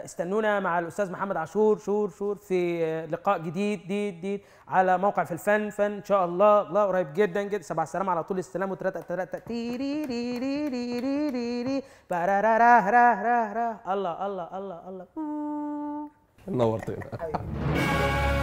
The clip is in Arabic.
استنونا مع الاستاذ محمد عاشور شور في لقاء جديد على موقع في الفن فن ان شاء الله. الله قريب جدا جدا. 7 سلام على طول السلام وتلاته تلاته تيري ري ري ري ري ري ري براراره الله الله الله الله. نورتنا.